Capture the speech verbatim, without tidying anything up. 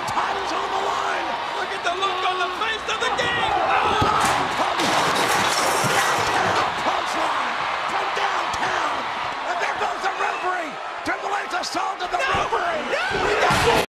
The title's on the line. Look at the look on the face of the game. Punchline from downtown. And there goes the referee. Triple H assault.